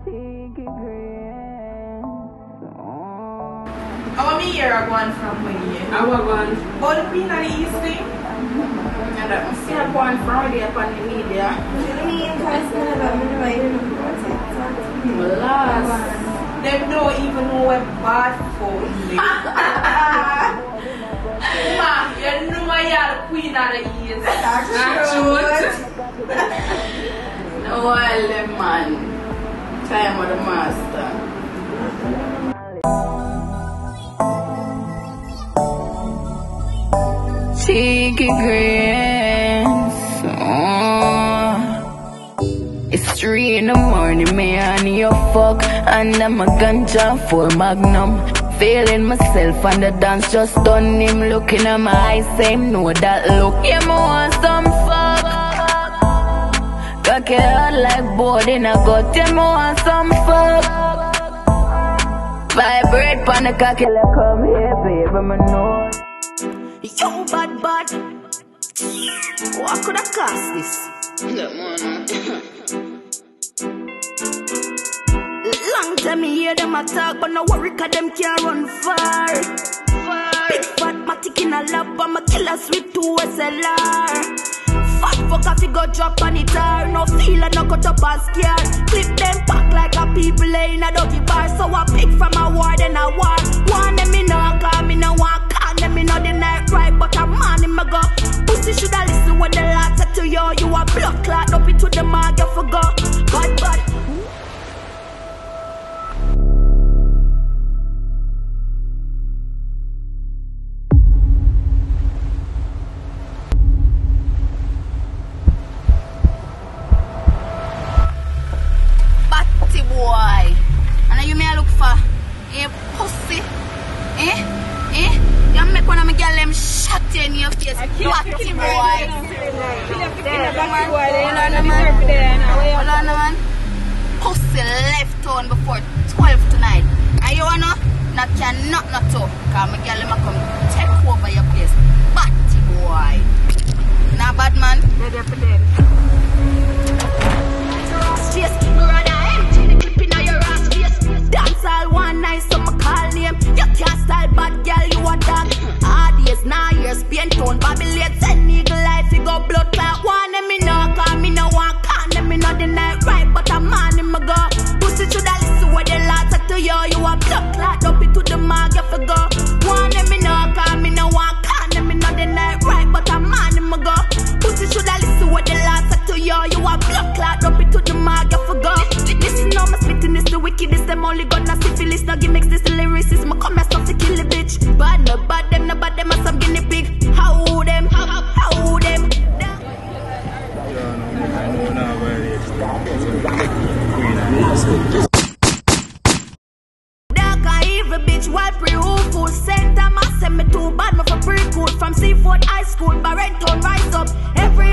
How many years are going from when you? I was going. All the Queen of the East thing? And that must be upon Friday upon the media. Me in person about me, I don't know about it. Last. Them don't even know what bad for is. Ma, you know you're the Queen of the East. That's true. No, all them man. Time of the master. Cheeky grins. It's 3 in the morning, me and you fuck. And I'm a ganja for Magnum. Feeling myself and the dance just done. Him looking at my eyes, same know that look. Yeah, me want some fuck. Cock your head like board in a gut. Yeah, me want some fuck. Vibrate pan the cocky like come here, baby, me know. Yo, bad. What could I cost this? Long time me hear them attack, but no worry, cause them can't run far. Big fat matic in a lap, I'm a killer sweet to SLR. Fat fuck if you go drop on it hard. No feel and no cut up as scared. Clip them back like a people in a doggy bar. So I pick from a war, then a war. One them me no call, me no want call them me no the night right, but a man in my go. Pussy shoulda listen when the lads say to you. You a blood clot up into the mag, you forgot. Bad. Boy, and you may look for a pussy, You make one of my girl them shot in your face, batty boy. Hold on, man. Pussy left on before 12 tonight. And you wanna not can not to, cause my girl them come take over your place, batty boy. Nah, bad man. Just brother, empty the clip in your ass face. Dance all one night, so my call name. You can't style bad girl, you a dog. Hard years, 9 years, pain tone, Babylon, 10 eagle life, you go blood clot. One me no call, me no one can, them me no deny right, but a man in my go. Pussy shoulda listen what the lads say to you. You a blood clot, up into the mag, you forgo. One me no call, me no one can, them me no deny right, but a man in my go. Pussy shoulda listen what the lads say to you. You a blood clot, up into the mag, you forgo. Listen now, my spitting is the wickedest. Them only gonna syphilis, no gimmicks, this the lyricist. My come stuff to kill the bitch. Bad, no bad, them, no bad, them are some guinea pig. How them? How them? Dark and evil bitch, wild pre-who fool. Center, ma send me too bad, me for pre-cool. From Seafood High School, Barrenton, rise up. Every